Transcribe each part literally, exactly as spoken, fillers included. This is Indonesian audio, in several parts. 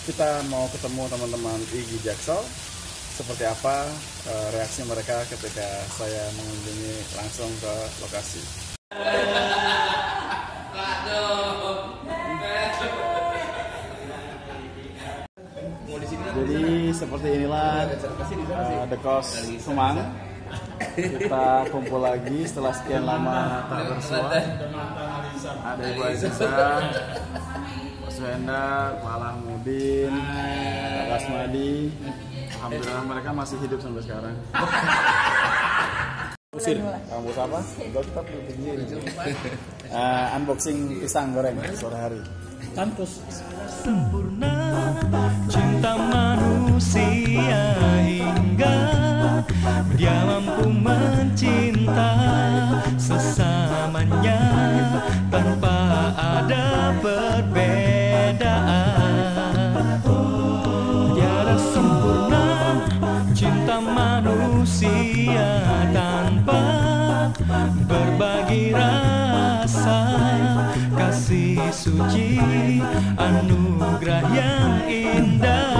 kita mau ketemu teman-teman I G I Jaksel. Seperti apa uh, reaksi mereka ketika saya mengunjungi langsung ke lokasi. Jadi seperti inilah uh, The Cost Kemang. Kita kumpul lagi setelah sekian lama tak bersua. Ada Ibu Aziza, Pak Suhendar, Pak Alhamudin, Pak Kasmadi. Alhamdulillah mereka masih hidup sampai sekarang. Usir, kampus apa? Enggak, kita uh, unboxing pisang goreng sore hari. Kampus sempurna cinta manusia hingga dia mampu mencinta sesamanya tanpa ada perbedaan. Tiada sempurna cinta manusia tanpa berbagi rasa kasih suci anugerah yang indah.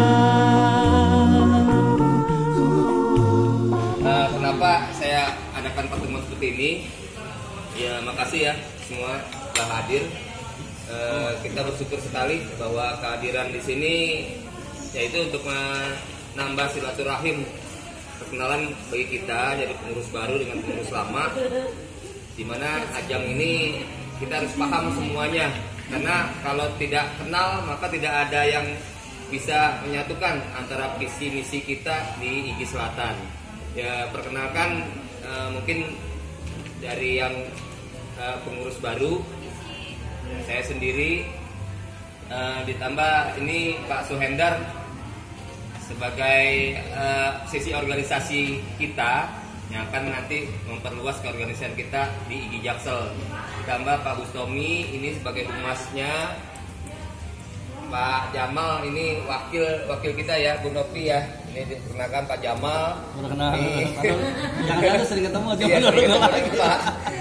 Uh, kenapa saya adakan pertemuan seperti ini? Ya makasih ya semua telah hadir. Uh, kita bersyukur sekali bahwa kehadiran di sini yaitu untuk menambah silaturahim, perkenalan bagi kita jadi pengurus baru dengan pengurus lama, di mana ajang ini kita harus paham semuanya, karena kalau tidak kenal maka tidak ada yang bisa menyatukan antara visi misi kita di I G I Selatan. Ya perkenalkan uh, mungkin dari yang uh, pengurus baru saya sendiri, uh, ditambah ini Pak Suhendar sebagai uh, sisi organisasi kita yang akan nanti memperluas keorganisasian kita di I G I Jaksel. Ditambah Pak Bustomi ini sebagai humasnya, Pak Jamal ini wakil wakil kita ya, Bu Nopi ya. Ini diperkenalkan Pak Jamal. Kenal. Yang ada sering ketemu aja. Iya, sering ketemu lagi Pak.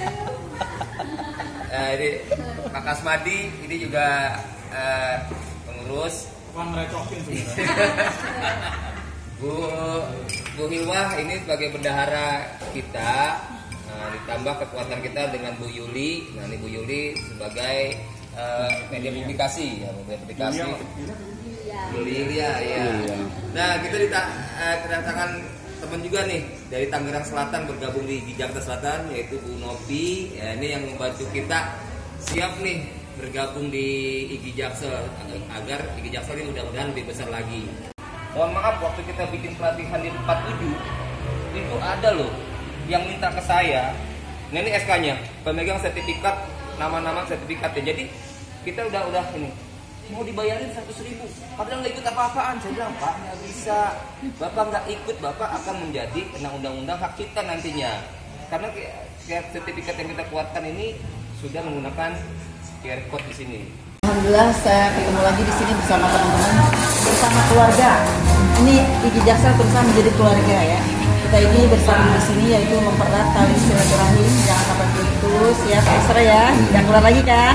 Nah, ini Pak Kasmadi ini juga uh, pengurus. Bukan merecokin sebenarnya. Bu Bu Hilwah ini sebagai bendahara kita, nah, ditambah kekuatan kita dengan Bu Yuli. Nah ini Bu Yuli sebagai uh, media publikasi, ya media publikasi. Yuli ya, ya. Nah kita dita, uh, kedatangan teman juga nih dari Tangerang Selatan bergabung di I G I Jakarta Selatan, yaitu Bu Nopi. Ya, ini yang membantu kita siap nih bergabung di I G I Jaksel agar I G I Jaksel ini mudah-mudahan lebih besar lagi. Mohon maaf waktu kita bikin pelatihan di empat puluh tujuh itu ada loh yang minta ke saya. Nah ini S K-nya, pemegang sertifikat, nama-nama sertifikatnya. Jadi kita udah udah ini mau dibayarin seratus ribu, padahal nggak ikut apa-apaan. Saya bilang Pak nggak bisa, Bapak nggak ikut, Bapak akan menjadi kena undang-undang hak cipta nantinya. Karena sertifikat yang kita keluarkan ini sudah menggunakan Q R code di sini. Alhamdulillah saya ketemu lagi di sini bersama teman-teman, bersama keluarga. Ini I G I Jaksel berusaha menjadi keluarga ya. Kita ini bersama di sini yaitu mempererat tali silaturahim, jangan sampai putus ya Pak Isra ya. Jangan keluar lagi kan?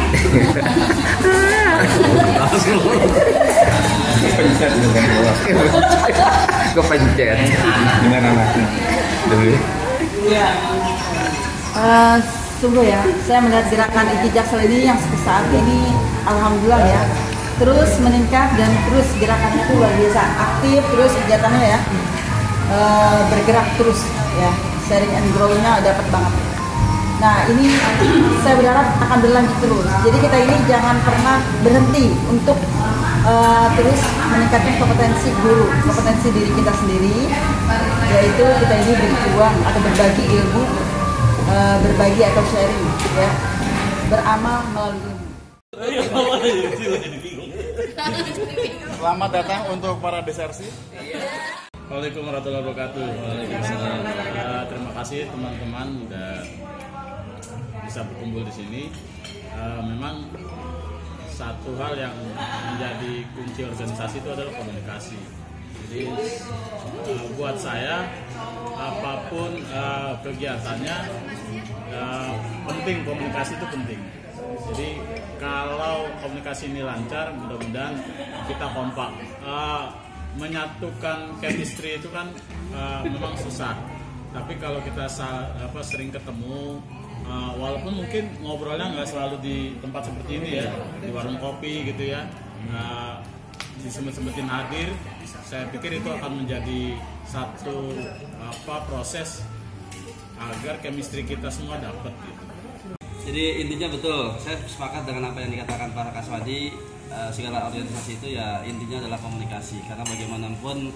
Kepencet dengan keluar. Kepencet. Gimana anaknya? Dulu. Iya. Uh, Sungguh ya, saya melihat gerakan I G I Jaksel ini yang saat ini alhamdulillah ya terus meningkat dan terus gerakannya itu luar biasa aktif, terus kegiatannya ya e, bergerak terus ya, sharing and grow-nya dapat banget. Nah ini saya berharap akan berlanjut terus, jadi kita ini jangan pernah berhenti untuk e, terus meningkatkan kompetensi guru, kompetensi diri kita sendiri, yaitu kita ini berjuang atau berbagi ilmu, e, berbagi atau sharing ya, beramal melalui ilmu. Selamat datang untuk para desersi. Waalaikumsalam warahmatullahi wabarakatuh. Waalaikumsalam. Uh, terima kasih teman-teman udah bisa berkumpul di sini. Uh, memang satu hal yang menjadi kunci organisasi itu adalah komunikasi. Jadi uh, buat saya apapun uh, kegiatannya uh, penting, komunikasi itu penting. Jadi kalau komunikasi ini lancar, mudah-mudahan kita kompak. Uh, menyatukan chemistry itu kan uh, memang susah. Tapi kalau kita apa, sering ketemu, uh, walaupun mungkin ngobrolnya nggak selalu di tempat seperti ini ya, di warung kopi gitu ya, uh, disempet-sempetin hadir, saya pikir itu akan menjadi satu apa proses agar chemistry kita semua dapat gitu. Jadi intinya betul, saya sepakat dengan apa yang dikatakan Pak Kaswadi. Uh, segala organisasi itu ya intinya adalah komunikasi, karena bagaimanapun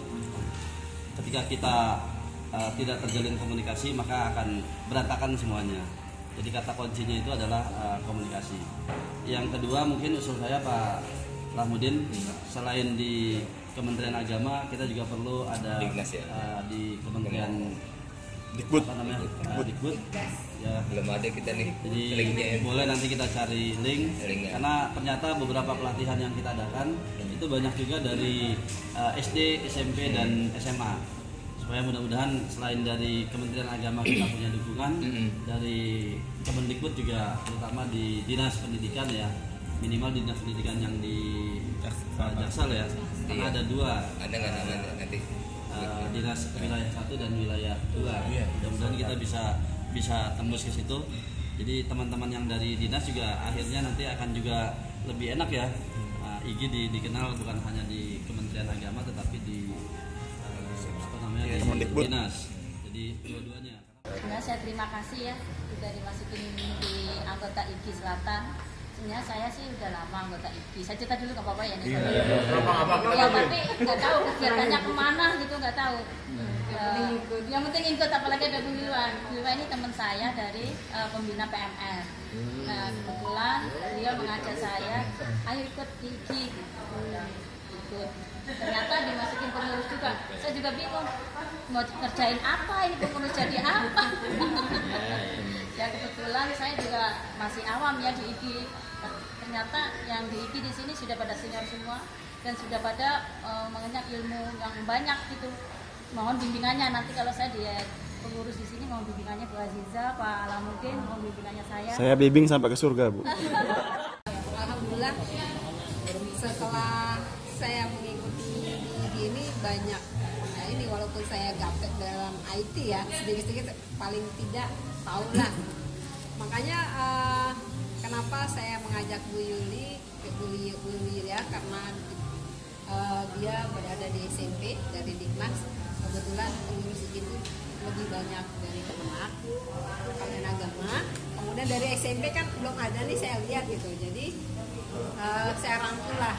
ketika kita uh, tidak terjalin komunikasi maka akan berantakan semuanya. Jadi kata kuncinya itu adalah uh, komunikasi. Yang kedua mungkin usul saya Pak Rahmudin, selain di Kementerian Agama kita juga perlu ada uh, di Kementerian Dikbud, apa namanya uh, Dikbud ya, belum ada kita nih. jadi linknya ya. Boleh nanti kita cari link, Linknya. karena ternyata beberapa pelatihan yang kita adakan itu banyak juga dari uh, S D, S M P dan S M A, supaya mudah-mudahan selain dari Kementerian Agama kita punya dukungan dari Kemendikbud juga, terutama di dinas pendidikan ya, minimal dinas pendidikan yang di uh, Jaksel ya, karena ada dua, Ada nggak namanya nanti? Uh, dinas wilayah satu dan wilayah dua. Mudah-mudahan kita bisa bisa tembus ke situ. Jadi teman-teman yang dari dinas juga akhirnya nanti akan juga lebih enak ya. Uh, I G di, dikenal bukan hanya di Kementerian Agama tetapi di uh, apa namanya ya, di dinas. Jadi dua-duanya. Sebenarnya saya terima kasih ya sudah dimasukin di anggota I G Selatan. Sebenarnya saya sih udah lama anggota I G. Saya cerita dulu nggak apa-apa ya nih. Iya. Ya, tapi nggak tahu kegiatannya kemana gitu, nggak tahu. Uh, yang penting ikut, apalagi ada Bu Wilwa. Bu Wilwa ini teman saya dari uh, pembina P M R. Nah kebetulan dia mengajak saya, ayo ikut I G. Gitu. Ikut. Ternyata dimasukin pengurus juga. Saya juga bingung mau kerjain apa ini, pengurus jadi apa. Ya kebetulan saya juga masih awam ya di I G. Ternyata yang di I G di sini sudah pada senior semua dan sudah pada uh, mengenyam ilmu yang banyak gitu. Mohon bimbingannya nanti kalau saya di pengurus di sini, mohon bimbingannya Bu Aziza, Pak Alamuddin, mohon bimbingannya saya. Saya bimbing sampai ke surga, Bu. Alhamdulillah setelah saya mengikuti I G ini banyak. Nah ini walaupun saya gaptek dalam I T ya, sedikit-sedikit paling tidak tahu lah. Makanya uh, kenapa saya mengajak Bu Yuli, Bu Yuli ya, karena uh, dia berada di S M P dari Diknas. Kebetulan pengurus I G itu lebih banyak dari Kemenak, Kementerian Agama. Kemudian dari S M P kan belum ada nih saya lihat gitu. Jadi uh, saya rangkul lah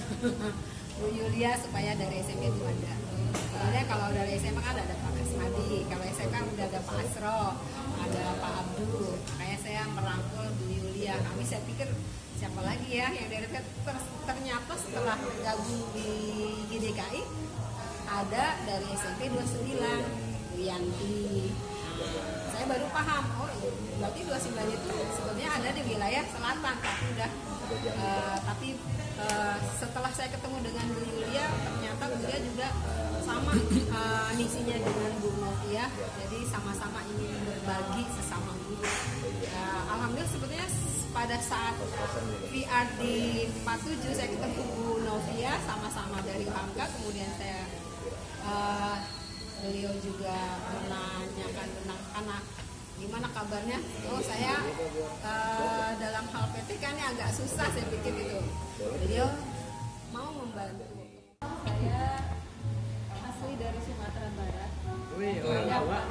Bu Yulia supaya dari S M P itu ada. Kemudian kalau dari S M P kan ada Pak Kasmadi, kalau S M P kan udah ada Pak Asro, ada Pak Abdul. Makanya saya merangkul Bu Yulia. Kami saya pikir siapa lagi ya yang dari ternyata setelah gabung di G D K I ada dari S M P dua puluh sembilan, Bu Yanti. Nah, saya baru paham, oh berarti dua puluh sembilan itu sebenarnya ada di wilayah selatan, tapi udah uh, tapi uh, setelah saya ketemu dengan Bu Yulia, ternyata Bu Yulia juga sama uh, misinya dengan Bu Novia, jadi sama-sama ingin berbagi sesama guru. Uh, Alhamdulillah sebetulnya pada saat V R di empat puluh tujuh saya ketemu Bu Novia, sama-sama dari Hamka, kemudian saya Uh, beliau juga menanyakan tentang anak gimana kabarnya. Oh saya uh, dalam hal P T K ini agak susah, saya pikir itu. Beliau mau membantu. Saya asli dari Sumatera Barat. Wih, Jawa.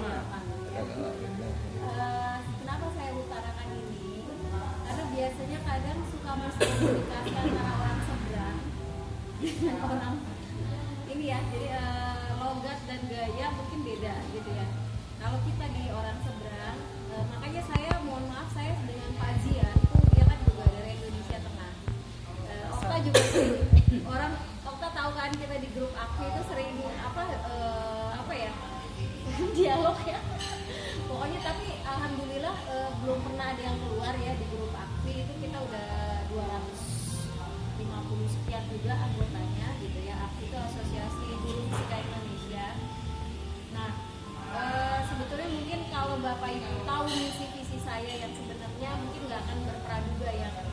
Uh, kenapa saya utarakan ini? Karena biasanya kadang suka miskomunikasi antara orang seberang dengan orang ini ya, jadi uh, logat dan gaya mungkin beda gitu ya. Kalau kita di orang seberang, uh, makanya saya mohon maaf saya dengan Pak Zia itu dia kan juga dari Indonesia Tengah. Uh, Okta juga sering orang Okta tahu kan kita di grup aktif itu sering apa uh, apa ya dialog ya. Pokoknya tapi alhamdulillah uh, belum pernah ada yang keluar ya di grup aktif itu, kita udah dua ratus lima puluh sekian juga anggotanya gitu ya. Aktif itu Asosiasi Guru Musika Indonesia. Nah e, sebetulnya mungkin kalau Bapak Ibu tahu misi visi saya yang sebenarnya mungkin nggak akan berpraduga ya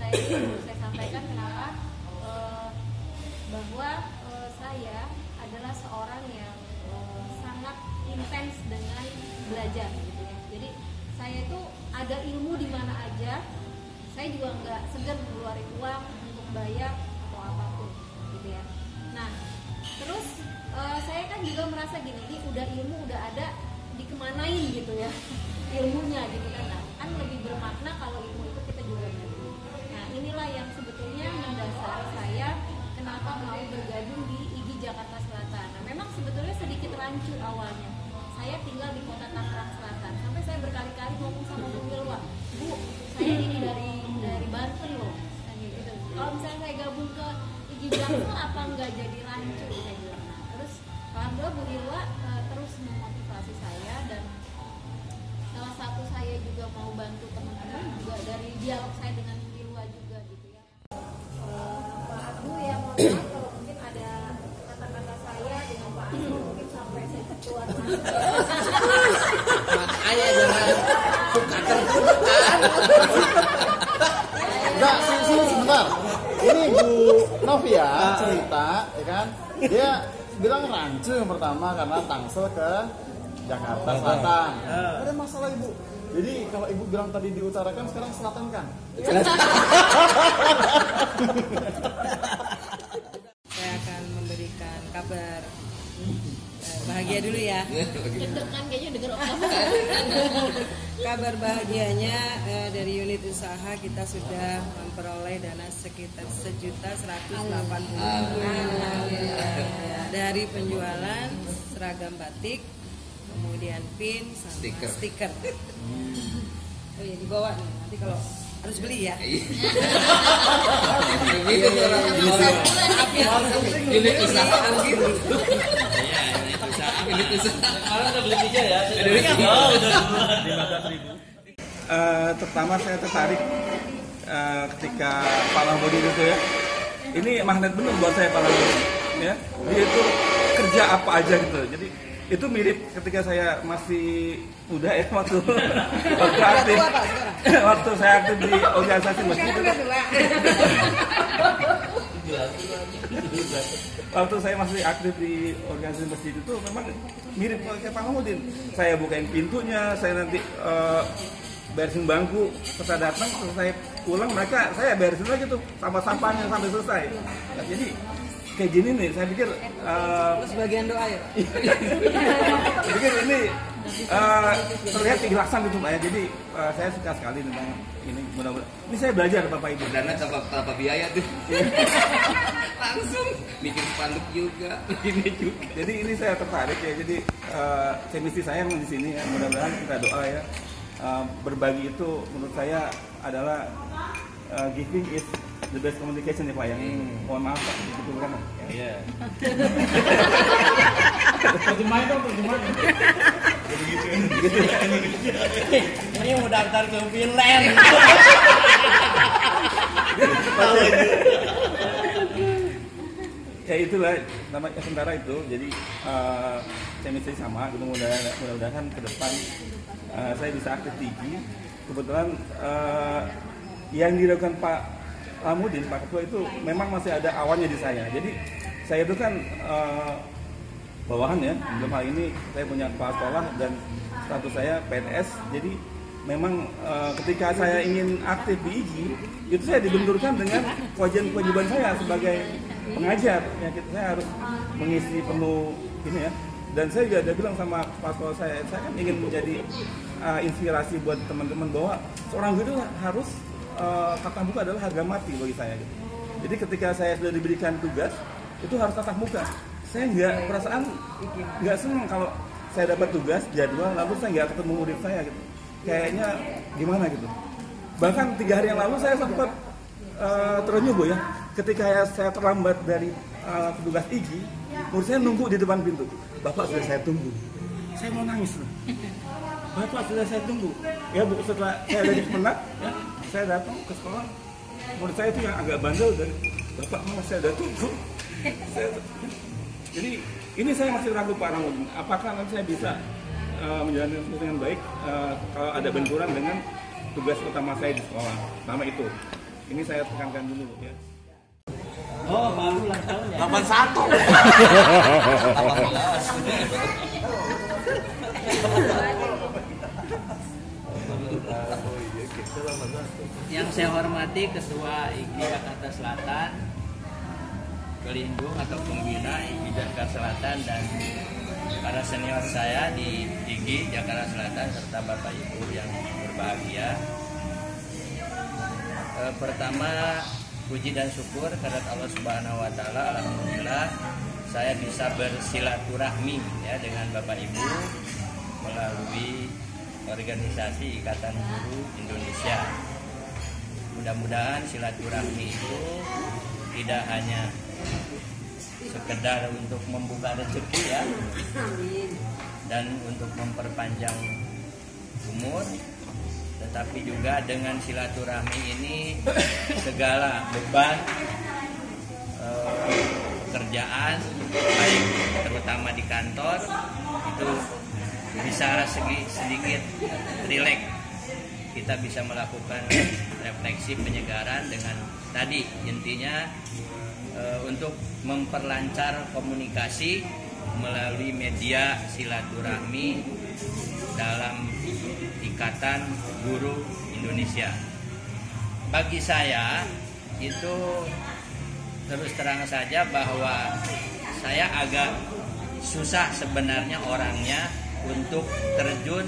saya itu saya sampaikan kenapa uh, bahwa uh, saya adalah seorang yang uh, sangat intens dengan belajar gitu ya. Jadi saya itu ada ilmu di mana aja, saya juga nggak segan mengeluarkan uang untuk bayar atau apapun gitu ya. Nah terus uh, saya kan juga merasa gini, ini udah ilmu udah ada, dikemanain gitu ya ilmunya gitu kan. Nah, kan lebih bermakna kalau ilmu itu kita juga bagi. Nah inilah yang sebetulnya mendasari saya kenapa mau bergabung di I G I Jakarta Selatan. Nah memang sebetulnya sedikit rancu awalnya, saya tinggal di kota Tangerang Selatan, sampai saya berkali-kali ngomong sama Bu Wilwa, Bu saya ini dari dari Banten loh gitu. Kalau misalnya saya gabung ke I G I Jakarta apa nggak jadi rancu saya bilang. Nah, terus alhamdulillah Bu Wilwa uh, terus memotivasi saya, dan salah satu saya juga mau bantu teman-teman juga dari dialog saya dengan Bu Wilwa juga gitu ya. Uh, Pak Abdu ya, mohon maaf kalau mungkin ada kata-kata saya dengan Pak Abdu mungkin sampai saya keluar masuk. Makanya jangan suka tertuduhan. Enggak, sini, sini sebentar. Ini Bu Novia cerita, ya kan? Dia bilang rancu yang pertama karena Tangsel ke Jakarta Selatan. Ada masalah Ibu. Jadi kalau Ibu bilang tadi diutarakan, sekarang selatan kan? Saya akan memberikan kabar eh, bahagia dulu ya. Deg-degan kayaknya denger orang. Kabar bahagianya eh, dari unit usaha kita sudah memperoleh dana sekitar sejuta seratus delapan puluh dari penjualan seragam batik, kemudian pin sama Stiker. stiker. Oh iya dibawa nih, nanti kalau harus beli ya. Begitu tuh orang unit usaha kan gitu. Iya, ini usaha. Unit usaha. Malah udah beli meja ya. Saya Ada meja. Oh, udah lima belas ribu. Uh, pertama saya tertarik uh, ketika Pak Mahmudin itu ya, ini magnet benar buat saya Pak Mahmudin ya. Dia itu kerja apa aja gitu, jadi itu mirip ketika saya masih muda ya, waktu waktu aktif waktu saya aktif di organisasi masjid itu, waktu saya masih aktif di organisasi masjid itu memang mirip kayak Pak Mahmudin. Saya bukain pintunya, saya nanti uh, beresin bangku, pas saya datang, terus saya pulang, mereka saya beresin lagi tuh sampah-sampahnya sampai selesai. Nah, jadi kayak gini nih, saya pikir uh, Terus bagian doa ya. saya pikir ini uh, terlihat keikhlasan gitu Pak ya. Jadi uh, saya suka sekali tentang ini, mudah-mudahan ini saya belajar Bapak Ibu. Dana tanpa tanpa biaya tuh. Langsung bikin spanduk juga, ini juga. Jadi ini saya tertarik ya. Jadi uh, chemistry saya di sini ya. Mudah-mudahan kita doa ya. Uh, berbagi itu menurut saya adalah uh, giving is the best communication ya Pak ya. Hmm. Mohon maaf Pak, betul kan? Iya. Terjemahin dong, terjemahin. Jadi gitu. Ini mau daftar ke Finland. Ya itulah namanya sementara itu. Jadi uh, chemistry sama, mudah-mudahan mudah-mudahan ke depan uh, saya bisa aktif di I G I. Kebetulan uh, yang dilakukan Pak Mahmudin, Pak Ketua itu memang masih ada awannya di saya. Jadi saya itu kan uh, bawahan ya, belum hal ini saya punya kepala sekolah dan status saya P N S. Jadi memang uh, ketika saya ingin aktif di I G I, itu saya dibenturkan dengan kewajiban-kewajiban saya sebagai pengajar. Ya, saya harus mengisi penuh ini ya. Dan saya juga ada bilang sama Pak Sekolah saya, saya kan ingin menjadi uh, inspirasi buat teman-teman bahwa seorang guru harus uh, tatap muka adalah harga mati bagi saya. Gitu. Jadi ketika saya sudah diberikan tugas, itu harus tatap muka. Saya nggak perasaan nggak senang kalau saya dapat tugas jadwal lalu saya nggak ketemu murid saya gitu. Kayaknya gimana gitu. Bahkan tiga hari yang lalu saya sempat uh, terenyuh ya. Ketika saya terlambat dari uh, tugas I G I, murid saya nunggu di depan pintu. Bapak sudah saya tunggu. Saya mau nangis loh. Bapak sudah saya tunggu. Ya Bu, setelah saya dari Kemenak, ya, saya datang ke sekolah. Murid saya itu yang agak bandel dan Bapak mau saya udah tunggu. Saya, jadi ini saya masih ragu Pak Ramudin. Apakah nanti saya bisa uh, menjalankan itu dengan baik uh, kalau ada benturan dengan tugas utama saya di sekolah. Pertama itu. Ini saya tekankan dulu ya. Oh, baru ulang tahun ya? delapan satu. Yang saya hormati Ketua I G I Jakarta Selatan, Pelindung atau Pembina I G I Jakarta Selatan, dan para senior saya di I G I Jakarta Selatan serta Bapak Ibu yang berbahagia. E, pertama, puji dan syukur kehadirat Allah Subhanahu wa taala, alhamdulillah saya bisa bersilaturahmi ya dengan Bapak Ibu melalui organisasi Ikatan Guru Indonesia. Mudah-mudahan silaturahmi itu tidak hanya sekedar untuk membuka rezeki ya, dan untuk memperpanjang umur, tetapi juga dengan silaturahmi ini segala beban eh, kerjaan baik terutama di kantor itu bisa segi, sedikit rileks. Kita bisa melakukan refleksi penyegaran dengan tadi intinya e, untuk memperlancar komunikasi melalui media silaturahmi dalam Ikatan Guru Indonesia. Bagi saya itu terus terang saja bahwa saya agak susah sebenarnya orangnya untuk terjun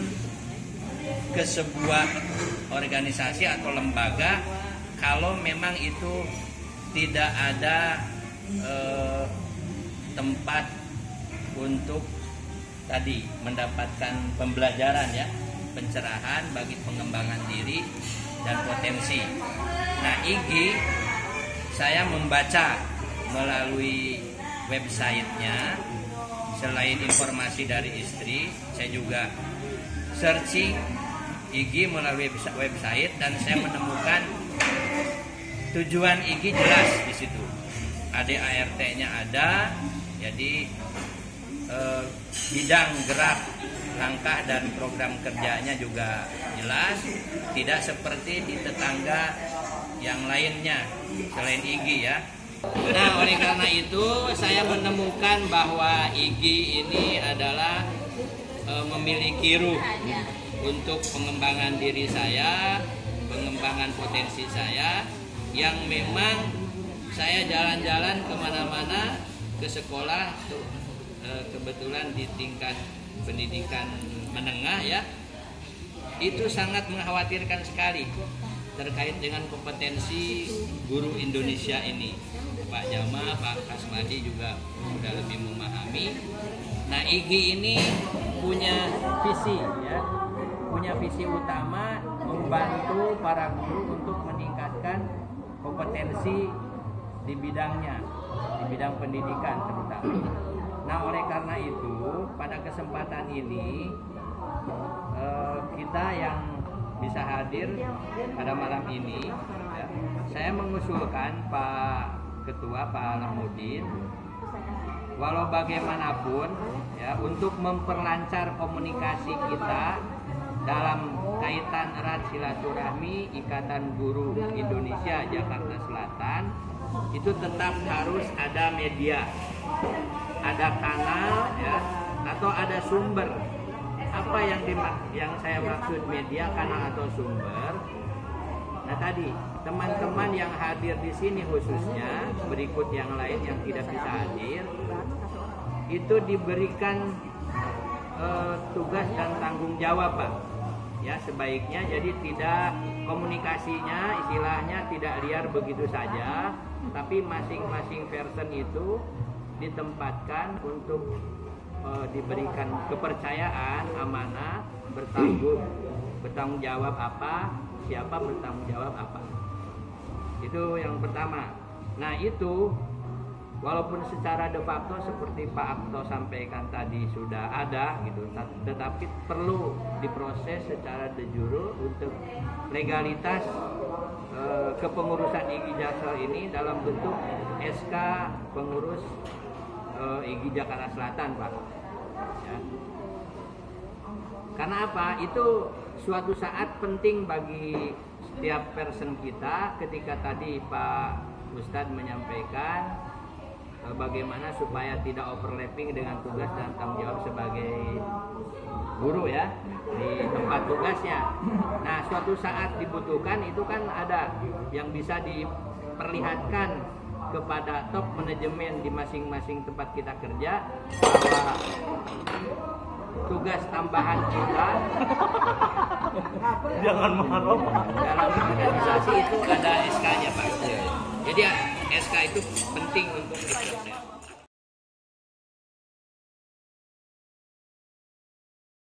ke sebuah organisasi atau lembaga kalau memang itu tidak ada eh, tempat untuk tadi mendapatkan pembelajaran ya, pencerahan bagi pengembangan diri dan potensi. Nah, I G I saya membaca melalui websitenya. Selain informasi dari istri, saya juga searching I G I melalui website dan saya menemukan tujuan I G I jelas di situ. A D A R T-nya ada, jadi eh, bidang gerak, langkah dan program kerjanya juga jelas, tidak seperti di tetangga yang lainnya selain I G I ya. Nah, oleh karena itu saya menemukan bahwa I G I ini adalah e, memiliki ruh untuk pengembangan diri saya, pengembangan potensi saya, yang memang saya jalan-jalan kemana-mana ke sekolah, tuh, e, kebetulan di tingkat pendidikan menengah ya, itu sangat mengkhawatirkan sekali terkait dengan kompetensi guru Indonesia ini. Pak Jama, Pak Kasmadi juga sudah lebih memahami. Nah, I G I ini punya visi ya, punya visi utama membantu para guru untuk meningkatkan kompetensi di bidangnya, di bidang pendidikan terutama. Nah, oleh karena itu pada kesempatan ini eh, kita yang bisa hadir pada malam ini ya, saya mengusulkan Pak Ketua Pak Alamuddin, walau bagaimanapun ya, untuk memperlancar komunikasi kita dalam kaitan erat silaturahmi Ikatan Guru Indonesia Jakarta Selatan, itu tetap harus ada media, ada kanal ya, atau ada sumber. Apa yang dimak- yang saya maksud media, kanal atau sumber? Nah, tadi teman-teman yang hadir di sini khususnya, berikut yang lain yang tidak bisa hadir, itu diberikan eh, tugas dan tanggung jawab, Pak. Ya, sebaiknya jadi tidak komunikasinya istilahnya tidak liar begitu saja, tapi masing-masing person itu ditempatkan untuk eh, diberikan kepercayaan, amanah, bertanggung bertanggung jawab apa, siapa bertanggung jawab apa. Itu yang pertama. Nah, itu walaupun secara de facto seperti Pak Akto sampaikan tadi sudah ada gitu, tetapi perlu diproses secara de jure untuk legalitas e, kepengurusan I G I Jaksel ini dalam bentuk S K pengurus e, I G I Jakarta Selatan, Pak. Ya. Karena apa? Itu suatu saat penting bagi setiap person kita ketika tadi Pak Ustadz menyampaikan uh, bagaimana supaya tidak overlapping dengan tugas dan tanggung jawab sebagai guru ya di tempat tugasnya. Nah, suatu saat dibutuhkan itu kan ada yang bisa diperlihatkan kepada top manajemen di masing-masing tempat kita kerja bahwa tugas tambahan kita Jangan marah. dalam organisasi itu ada S K-nya Pak. Jadi S K itu penting untuk diproses.